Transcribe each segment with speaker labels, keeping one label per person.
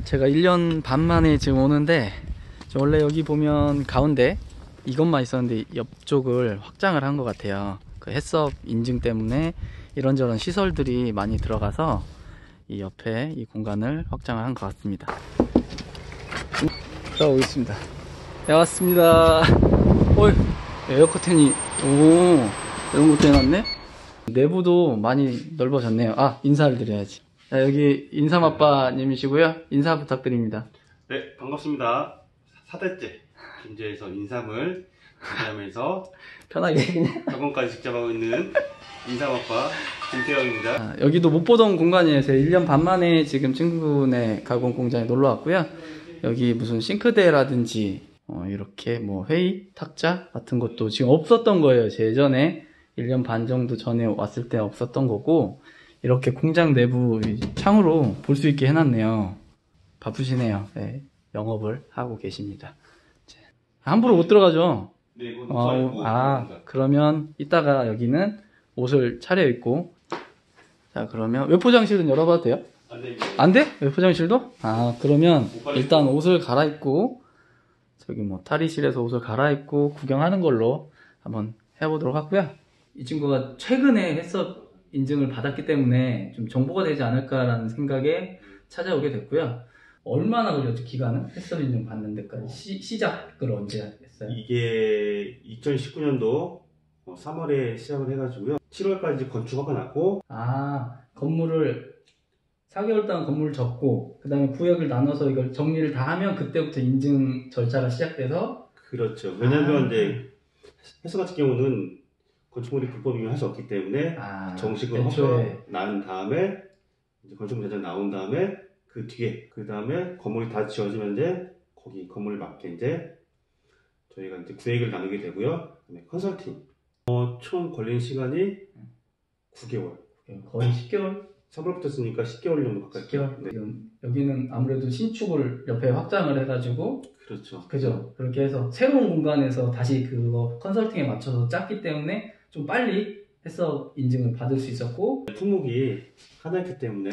Speaker 1: 제가 1년 반 만에 지금 오는데, 원래 여기 보면 가운데 이것만 있었는데 옆쪽을 확장을 한 것 같아요. 그 해썹 인증 때문에 이런저런 시설들이 많이 들어가서 이 옆에 이 공간을 확장을 한 것 같습니다. 들어오겠습니다. 네, 왔습니다. 에어 커튼이, 이런 것도 해놨네? 내부도 많이 넓어졌네요. 인사를 드려야지. 자, 여기 인삼아빠님이시고요. 인사 부탁드립니다.
Speaker 2: 네, 반갑습니다. 4대째 김제에서 인삼을 재배하면서
Speaker 1: 편하게 그냥.
Speaker 2: 가공까지 직접 하고 있는 인삼아빠 김태형입니다.
Speaker 1: 여기도 못 보던 공간이에요. 제가 1년 반 만에 지금 친구네 가공 공장에 놀러 왔고요. 여기 무슨 싱크대라든지 이렇게 뭐 회의 탁자 같은 것도 지금 없었던 거예요. 제 예전에 1년 반 정도 전에 왔을 때 없었던 거고, 이렇게 공장 내부 창으로 볼 수 있게 해놨네요. 바쁘시네요. 네, 영업을 하고 계십니다. 함부로 못 들어가죠?
Speaker 2: 네, 이건
Speaker 1: 그러면 이따가 여기는 옷을 차려입고, 자, 그러면 외포장실은 열어봐도 돼요? 안 돼? 외포장실도? 그러면 일단 옷을 갈아입고, 저기 뭐 탈의실에서 옷을 갈아입고 구경하는 걸로 한번 해보도록 하고요. 이 친구가 최근에 해썹 인증을 받았기 때문에 좀 정보가 되지 않을까라는 생각에 찾아오게 됐고요. 얼마나 걸렸죠, 기간은? 해썹 인증 받는 데까지. 시작을 언제 했어요?
Speaker 2: 이게 2019년도 3월에 시작을 해가지고요. 7월까지 건축허가 났고,
Speaker 1: 건물을 4개월 동안 건물을 접고, 그 다음에 구역을 나눠서 이걸 정리를 다 하면 그때부터 인증 절차가 시작돼서.
Speaker 2: 그렇죠. 왜냐면 이제 해썹 같은 경우는 건축물이 불법이면 할 수 없기 때문에 정식으로 허가 난 다음에 이제 건축물 대장 나온 다음에 그 뒤에 그 다음에 건물이 다 지어지면 이제 거기 건물을 맞게 이제 저희가 이제 구획을 나누게 되고요. 그다음에 컨설팅 총 걸린 시간이 9개월.
Speaker 1: 거의 10개월?
Speaker 2: 3월부터 쓰니까 10개월 정도 가까이.
Speaker 1: 10개월?
Speaker 2: 네.
Speaker 1: 여기는 아무래도 신축을 옆에 확장을 해가지고.
Speaker 2: 그렇죠.
Speaker 1: 그죠. 그렇게 해서 새로운 공간에서 다시 그거 컨설팅에 맞춰서 짰기 때문에 좀 빨리 해썹 인증을 받을 수 있었고,
Speaker 2: 품목이 하나였기 때문에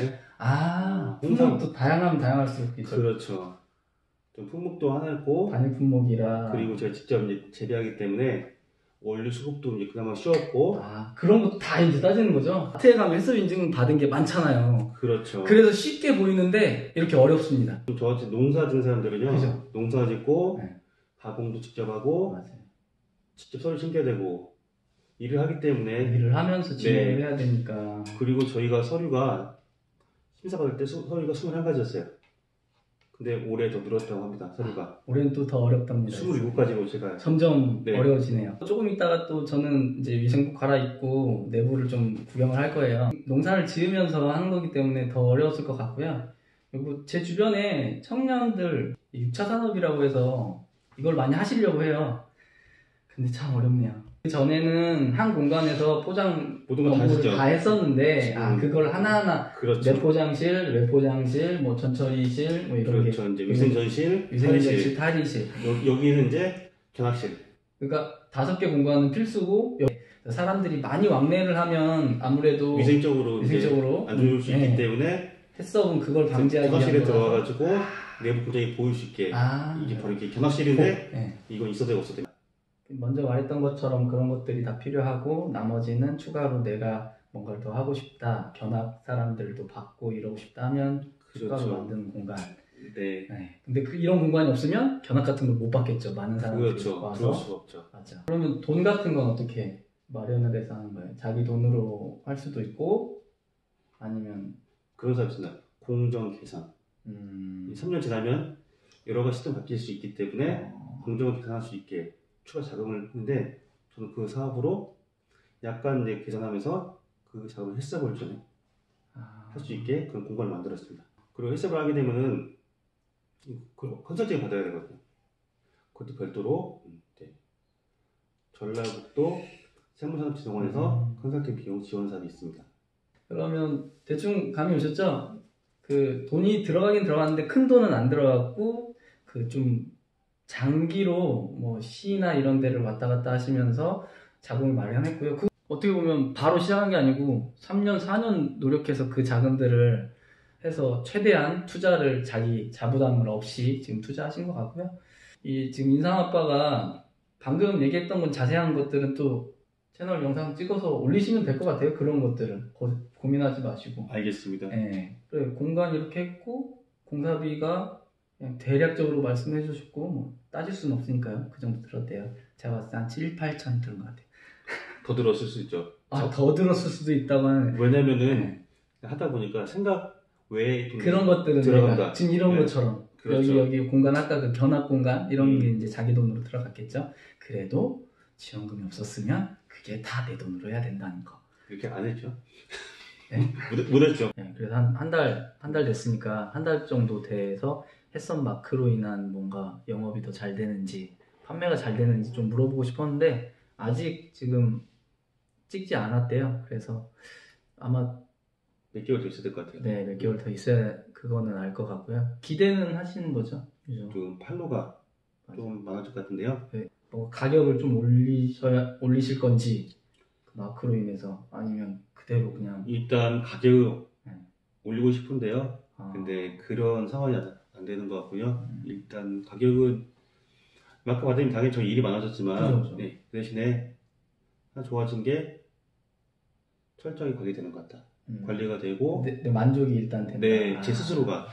Speaker 1: 품목도 다양할수록 있죠.
Speaker 2: 그렇죠. 좀 품목도 하나였고
Speaker 1: 단일 품목이라,
Speaker 2: 그리고 제가 직접 이제 재배하기 때문에 원료 수급도 이제 그나마 쉬웠고
Speaker 1: 그런 것도 다 이제 따지는 거죠. 마트에 가면 해썹 인증 받은 게 많잖아요.
Speaker 2: 그렇죠.
Speaker 1: 그래서 쉽게 보이는데 이렇게 어렵습니다.
Speaker 2: 저같이 농사 짓는 사람들은요,
Speaker 1: 그죠?
Speaker 2: 농사 짓고
Speaker 1: 네.
Speaker 2: 가공도 직접 하고
Speaker 1: 맞아요.
Speaker 2: 직접 서류 챙겨야 되고 일을 하기 때문에
Speaker 1: 일을 하면서 진행을 해야 되니까.
Speaker 2: 그리고 저희가 서류가 심사받을 때 서류가 21가지였어요. 근데 올해 더 늘었다고 합니다. 서류가.
Speaker 1: 올해는 또 더 어렵답니다.
Speaker 2: 27가지로 제가
Speaker 1: 점점 어려워지네요. 조금 있다가 또 저는 이제 위생복 갈아입고 내부를 좀 구경을 할 거예요. 농사를 지으면서 하는 거기 때문에 더 어려웠을 것 같고요. 그리고 제 주변에 청년들 6차 산업이라고 해서 이걸 많이 하시려고 해요. 근데 참 어렵네요. 전에는 한 공간에서 포장
Speaker 2: 모든 걸
Speaker 1: 다 했었는데 그걸 하나하나
Speaker 2: 그렇죠.
Speaker 1: 내포장실, 외포장실, 뭐 전처리실, 뭐 이런
Speaker 2: 그렇죠. 이제 위생전실,
Speaker 1: 탈의실.
Speaker 2: 여기는 이제 견학실.
Speaker 1: 그러니까 5개 공간은 필수고, 사람들이 많이 왕래를 하면 아무래도
Speaker 2: 위생적으로 안 좋을 수 있기 때문에
Speaker 1: 해썹은 그걸 방지하기 위한
Speaker 2: 견학실에 들어와가지고 내부 공장이 보일 수 있게 이게 바로 이렇게 견학실인데 이건 있어도 되고 없어도 되고. 먼저
Speaker 1: 말했던 것처럼 그런 것들이 다 필요하고, 나머지는 추가로 내가 뭔가를 더 하고 싶다, 견학 사람들도 받고 이러고 싶다 하면 추가로 만드는 공간. 근데 이런 공간이 없으면 견학 같은 걸 못 받겠죠. 많은 사람들이 와서.
Speaker 2: 그럴 수가 없죠.
Speaker 1: 맞아. 그러면 돈 같은 건 어떻게 마련을 해서 하는 거예요? 자기 돈으로 할 수도 있고, 아니면
Speaker 2: 그런 사람이 있습니다. 공정 계산. 3년 지나면 여러 가지 시스템 바뀔 수 있기 때문에 공정을 계산할 수 있게 추가 자금을 했는데, 저는 그 사업으로 약간 이제 계산하면서 그 자금을 해썹을 좀 할 수 있게 그런 공간을 만들었습니다. 그리고 해썹을 하게 되면은 컨설팅을 받아야 되거든요. 그것도 별도로 전라북도 생물산업지원에서 컨설팅 비용 지원 사업이 있습니다.
Speaker 1: 그러면 대충 감이 오셨죠? 그 돈이 들어가긴 들어갔는데 큰 돈은 안 들어갔고, 그 좀 장기로 뭐 시나 이런 데를 왔다 갔다 하시면서 자금을 마련했고요. 어떻게 보면 바로 시작한 게 아니고 3년, 4년 노력해서 그 자금들을 해서 최대한 투자를 자기 자부담을 없이 지금 투자하신 것 같고요. 이 지금 인상 아빠가 방금 얘기했던 건 자세한 것들은 또 채널 영상 찍어서 올리시면 될 것 같아요. 그런 것들은 고민하지 마시고.
Speaker 2: 알겠습니다.
Speaker 1: 네. 그래, 공간 이렇게 했고 공사비가 그냥 대략적으로 말씀해 주셨고 뭐 따질 수는 없으니까요. 그 정도 들었대요. 제가 봤을 때 한 7, 8천 들은 것 같아요.
Speaker 2: 더 들었을 수 있죠.
Speaker 1: 더 들었을 수도 있다고 하는.
Speaker 2: 왜냐면은 하다 보니까 생각 외에
Speaker 1: 그런 것들은
Speaker 2: 들어간다.
Speaker 1: 내가 지금 이런 것처럼
Speaker 2: 그렇죠.
Speaker 1: 여기 공간 아까 그 견학 공간 이런 게 이제 자기 돈으로 들어갔겠죠. 그래도 지원금이 없었으면 그게 다 내 돈으로 해야 된다는 거.
Speaker 2: 이렇게 안 했죠.
Speaker 1: 네.
Speaker 2: 못했죠.
Speaker 1: 네, 그래서 한 달 됐으니까 한 달 정도 돼서 햇선 마크로 인한 뭔가 영업이 더 잘 되는지 판매가 잘 되는지 좀 물어보고 싶었는데 아직 지금 찍지 않았대요. 그래서 아마
Speaker 2: 몇 개월 더 있어야 될 것 같아요.
Speaker 1: 네, 몇 개월 더 있어야 그거는 알 것 같고요. 기대는 하시는 거죠? 그죠?
Speaker 2: 좀 팔로가 좀 많아질 것 같은데요.
Speaker 1: 네, 뭐 가격을 좀 올리실 건지 그 마크로 인해서 아니면 그대로 그냥
Speaker 2: 일단 가격
Speaker 1: 네.
Speaker 2: 올리고 싶은데요. 근데 그런 상황이 안 되는 것 같고요. 일단 가격은 마크 받으면 당연히 저 일이 많아졌지만
Speaker 1: 그죠.
Speaker 2: 네, 그 대신에 하나 좋아진 게 철저하게 관리되는 것 같다. 관리가 되고
Speaker 1: 내 만족이 일단 된다.
Speaker 2: 네, 제 스스로가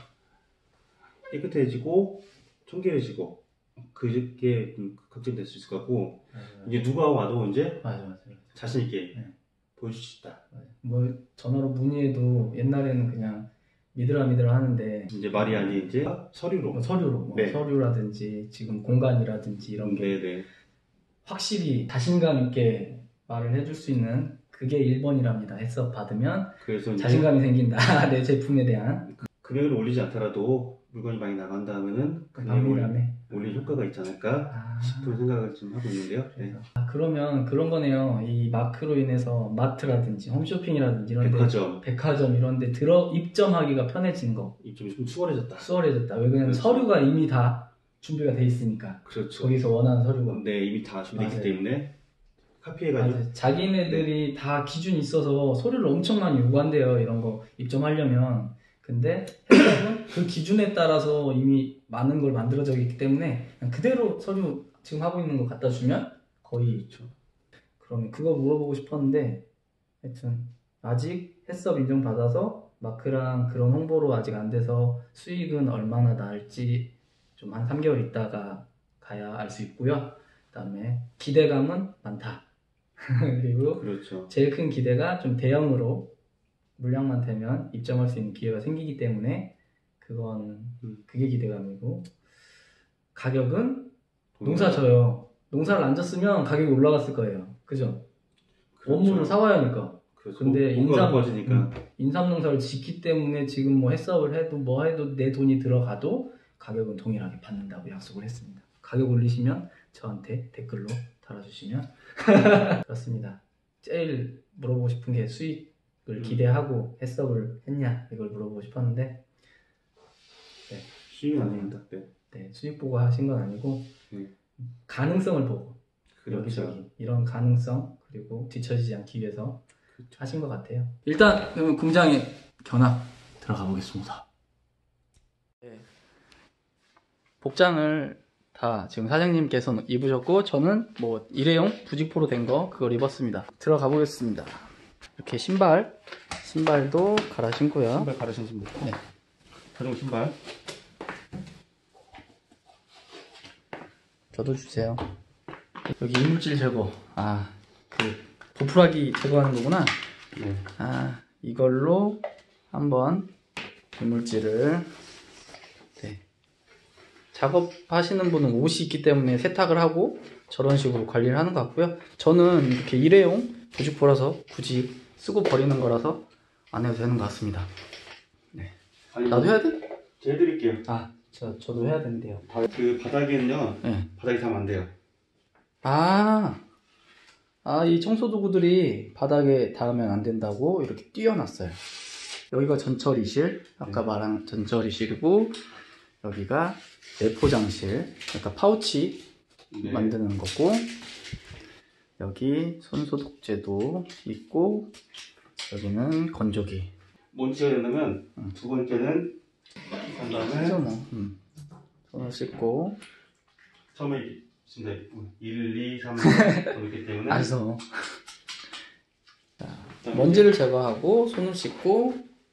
Speaker 2: 깨끗해지고 청결해지고 그게 걱정될 수 있을 것 같고 이제 누가 와도 이제
Speaker 1: 맞아.
Speaker 2: 자신 있게
Speaker 1: 네.
Speaker 2: 보여줄 수 있다.
Speaker 1: 뭐 전화로 문의해도 옛날에는 그냥 믿으라 하는데
Speaker 2: 이제 말이 아닌 이제 서류로
Speaker 1: 뭐
Speaker 2: 네.
Speaker 1: 서류라든지 지금 공간이라든지 이런 게
Speaker 2: 네.
Speaker 1: 확실히 자신감 있게 말을 해줄 수 있는 그게 1번이랍니다. 해서 받으면
Speaker 2: 그래서
Speaker 1: 자신감이 생긴다. 내 제품에 대한
Speaker 2: 금액을 올리지 않더라도 물건이 많이 나간다 하면은 금액을 올릴 효과가 있지 않을까 싶은 생각을 좀 하고 있는데요. 네.
Speaker 1: 그러면 그런 거네요. 이 마크로 인해서 마트라든지 홈쇼핑이라든지 이런 백화점 이런 데 입점하기가 편해진 거.
Speaker 2: 입점이 좀 수월해졌다.
Speaker 1: 왜 그냥 그렇죠. 서류가 이미 다 준비가 돼 있으니까.
Speaker 2: 그렇죠.
Speaker 1: 거기서 원하는 서류가.
Speaker 2: 네, 이미 다 준비되어 있기 때문에 카피해가지고.
Speaker 1: 자기네들이 다 기준이 있어서 서류를 엄청 많이 요구한대요. 이런 거 입점하려면. 근데 해석은 그 기준에 따라서 이미 많은 걸 만들어져 있기 때문에 그냥 그대로 서류 지금 하고 있는 거 갖다 주면 거의
Speaker 2: 그렇죠.
Speaker 1: 그러면 그거 물어보고 싶었는데 하여튼 아직 햇섭 인정받아서 마크랑 그런 홍보로 아직 안 돼서 수익은 얼마나 나을지 좀 한 3개월 있다가 가야 알 수 있고요. 그다음에 기대감은 많다. 그리고
Speaker 2: 그렇죠.
Speaker 1: 제일 큰 기대가 좀 대형으로 물량만 되면 입점할 수 있는 기회가 생기기 때문에 그게 기대감이고 가격은 농사 져요. 농사를 안 졌으면 가격이 올라갔을 거예요. 그죠? 원물을 사와야 하니까.
Speaker 2: 그렇죠.
Speaker 1: 근데 인삼 농사를 짓기 때문에 지금 뭐 햇섭을 해도 뭐 해도 내 돈이 들어가도 가격은 동일하게 받는다고 약속을 했습니다. 가격 올리시면 저한테 댓글로 달아주시면 그렇습니다. 제일 물어보고 싶은 게 수익을 기대하고 햇섭을 했냐 이걸 물어보고 싶었는데 네.
Speaker 2: 수익은 아닙니다.
Speaker 1: 네, 수익 보고 하신 건 아니고 가능성을 보고 여기저기 이런 가능성 그리고 뒤처지지 않기 위해서 하신 것 같아요. 일단 그러면 공장에 견학 들어가 보겠습니다. 네. 복장을 다 지금 사장님께서 입으셨고 저는 뭐 일회용 부직포로 된 거 그걸 입었습니다. 들어가 보겠습니다. 이렇게 신발도 갈아 신고요.
Speaker 2: 신발 갈아 신습니다.
Speaker 1: 네.
Speaker 2: 자동 신발.
Speaker 1: 저도 주세요. 여기 이물질 제거. 그 보풀하기 제거하는 거구나.
Speaker 2: 네.
Speaker 1: 이걸로 한번 이물질을 작업하시는 분은 옷이 있기 때문에 세탁을 하고 저런 식으로 관리를 하는 것 같고요. 저는 이렇게 일회용 부직포라서 굳이 쓰고 버리는 거라서 안 해도 되는 것 같습니다. 네. 나도 해야 돼?
Speaker 2: 제가 해드릴게요.
Speaker 1: 저도 해야 되는데요.
Speaker 2: 그 바닥에는요.
Speaker 1: 네.
Speaker 2: 바닥이 닿으면 안 돼요.
Speaker 1: 이 청소도구들이 바닥에 닿으면 안 된다고 이렇게 띄워놨어요. 여기가 전처리실, 아까 말한 전처리실이고 여기가 내포장실, 그러니까 파우치 만드는 거고 여기 손소독제도 있고 여기는 건조기.
Speaker 2: 먼지가 된다면 두 번째는 한 다음에
Speaker 1: 손을 씻고
Speaker 2: 처음에 진짜 1, 2, 3, 4 이렇기 때문에
Speaker 1: 알았어. 자, 먼지를 제거하고 손을 씻고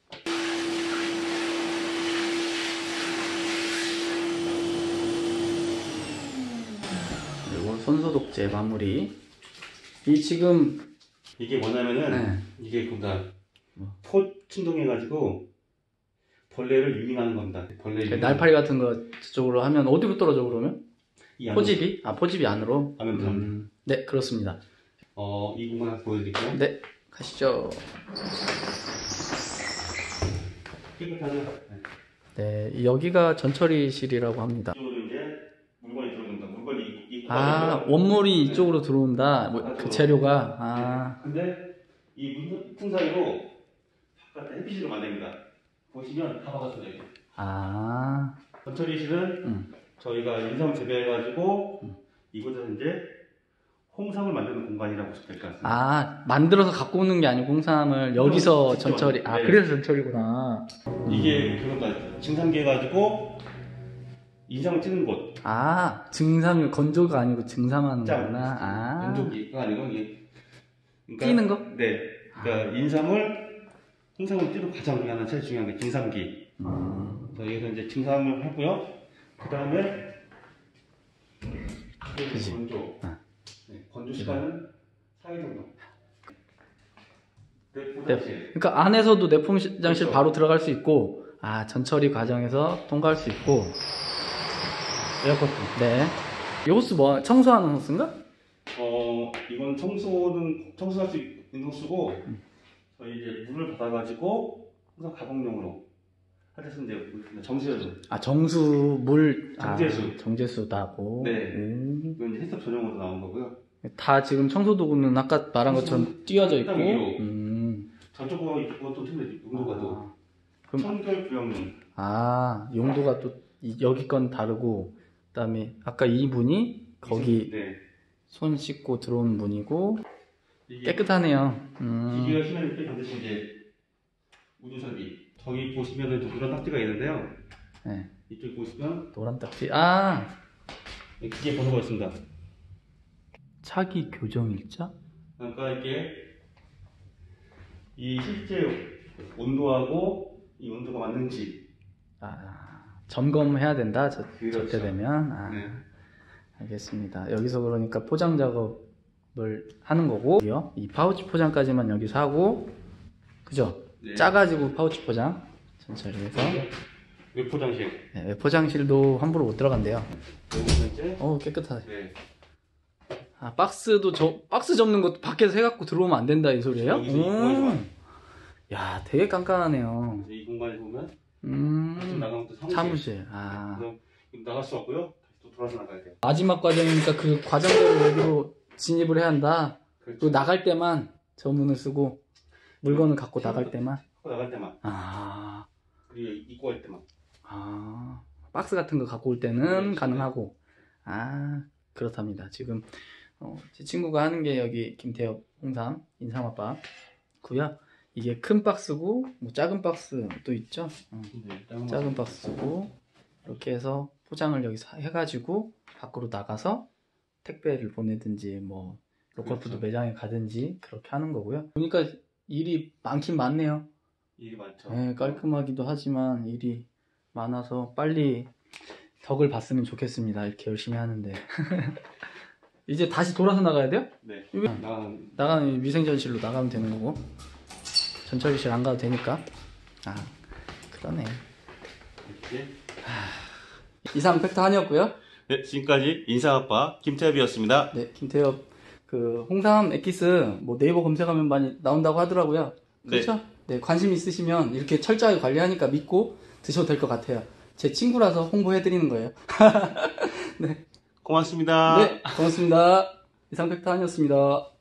Speaker 1: 그리고 손소독제 마무리. 이 지금
Speaker 2: 이게 뭐냐면은
Speaker 1: 네.
Speaker 2: 이게 그러니까 포 충동해가지고 벌레를 유인하는 겁니다. 벌레
Speaker 1: 날파리 같은 거 저쪽으로 하면 어디로 떨어져 그러면?
Speaker 2: 이 안으로.
Speaker 1: 포집이? 아 포집이 안으로?
Speaker 2: 안으로
Speaker 1: 네 그렇습니다.
Speaker 2: 이 공간 하나 보여드릴게요.
Speaker 1: 네 가시죠.
Speaker 2: 깨끗하죠?
Speaker 1: 네 여기가 전처리실이라고 합니다.
Speaker 2: 이쪽으로 이제 물건이 들어온다. 물건이 이
Speaker 1: 아 원물이 이쪽으로 들어온다. 그 재료가.
Speaker 2: 근데 이 문 사이로 바깥에 햇빛으로 만듭니다. 보시면 다 박았어요. 전처리실은 저희가 인삼 재배해가지고 이곳에서 이제 홍삼을 만드는 공간이라고 보시면 될 것 같습니다.
Speaker 1: 만들어서 갖고 오는 게 아니고 홍삼을 여기서
Speaker 2: 직접,
Speaker 1: 전처리.
Speaker 2: 네.
Speaker 1: 그래서 전처리구나.
Speaker 2: 이게 그러니까 증상기 해가지고 인삼을 찌는 곳.
Speaker 1: 증삼이 건조가 아니고 증삼하는 거구나.
Speaker 2: 건조기가 아니고 이게 그러니까,
Speaker 1: 찌는 거?
Speaker 2: 네. 그러니까 홍삼을 찌는 과정 중에 하나 제일 중요한 게 증삼기. 그래서 여기서 이제 증삼을 하고요. 그 다음에 건조. 네, 건조 시간은 4일 정도. 내포장실.
Speaker 1: 그러니까 안에서도 내포장실
Speaker 2: 그렇죠.
Speaker 1: 바로 들어갈 수 있고, 전처리 과정에서 통과할 수 있고.
Speaker 2: 에어컨.
Speaker 1: 네. 이 호스 뭐 청소하는 호스인가?
Speaker 2: 이건 청소할 수 있는 호스고, 저희 이제 물을 받아가지고 항상 가공용으로 할 때 쓰는 데 정수해서.
Speaker 1: 정수 물.
Speaker 2: 정제수.
Speaker 1: 정제수다고.
Speaker 2: 네. 이건 이제 해썹 전용으로 나온 거고요.
Speaker 1: 다 지금 청소도구는 아까 말한 것처럼 띄어져 있고.
Speaker 2: 저쪽 거 이쪽 거또 틀려. 용도가 또.
Speaker 1: 그럼
Speaker 2: 청결 부영용.
Speaker 1: 용도가 또 여기 건 다르고, 그다음에 아까 이 문이 거기
Speaker 2: 네.
Speaker 1: 손 씻고 들어온 문이고
Speaker 2: 이게
Speaker 1: 깨끗하네요.
Speaker 2: 기계가 심할 때 반드시 이제 우주 설비. 저기 보시면은 좀 노란 딱지가 있는데요.
Speaker 1: 네.
Speaker 2: 이쪽 보시면
Speaker 1: 노란 딱지.
Speaker 2: 기계 번호가 있습니다.
Speaker 1: 차기 교정 일자?
Speaker 2: 그러니까 이게 이 실제 온도하고 이 온도가 맞는지
Speaker 1: 점검해야 된다.
Speaker 2: 그렇죠.
Speaker 1: 저때 되면.
Speaker 2: 네.
Speaker 1: 알겠습니다. 여기서 그러니까 포장 작업을 하는 거고, 이 파우치 포장까지만 여기서 하고, 그죠?
Speaker 2: 네.
Speaker 1: 짜가지고 파우치 포장 전처리해서.
Speaker 2: 외포장실.
Speaker 1: 네, 외포장실도 함부로 못 들어간대요.
Speaker 2: 이제
Speaker 1: 깨끗하네.
Speaker 2: 네.
Speaker 1: 박스도 박스 접는 것도 밖에서 해갖고 들어오면 안 된다 이 소리예요? 야, 되게 깐깐하네요.
Speaker 2: 이 공간에 보면 나가면 또
Speaker 1: 사무실.
Speaker 2: 그래서 나갈 수 없고요. 다시 또 돌아서 나가야 돼요.
Speaker 1: 마지막 과정이니까 그 과정대로 여기로 진입을 해야 한다.
Speaker 2: 그렇죠.
Speaker 1: 또 나갈 때만 저 문을 쓰고 물건을 갖고 나갈 때만.
Speaker 2: 그리고 입고 할 때만.
Speaker 1: 박스 같은 거 갖고 올 때는 가능하고. 그렇답니다. 지금 제 친구가 하는 게 여기 김태엽 홍삼 인삼아빠 구요. 이게 큰 박스고 뭐 작은 박스도 있죠. 작은 박스고 이렇게 해서 포장을 여기서 해가지고 밖으로 나가서 택배를 보내든지 뭐 로컬푸드 매장에 가든지 그렇게 하는 거고요. 보니까 일이 많긴 많네요.
Speaker 2: 일이 많죠.
Speaker 1: 네, 깔끔하기도 하지만 일이 많아서 빨리 덕을 봤으면 좋겠습니다. 이렇게 열심히 하는데. 이제 다시 돌아서 나가야 돼요?
Speaker 2: 네.
Speaker 1: 나가는 위생전실로 나가면 되는 거고. 전처리실 안 가도 되니까. 그러네. 이상 팩터 한이었고요.
Speaker 2: 네, 지금까지 인삼아빠 김태엽이었습니다.
Speaker 1: 네, 김태엽 홍삼 엑기스 뭐 네이버 검색하면 많이 나온다고 하더라고요. 그렇죠? 네, 관심 있으시면 이렇게 철저하게 관리하니까 믿고 드셔도 될 것 같아요. 제 친구라서 홍보해드리는 거예요. 네.
Speaker 2: 고맙습니다.
Speaker 1: 네, 고맙습니다. 이상 팩터 한이었습니다.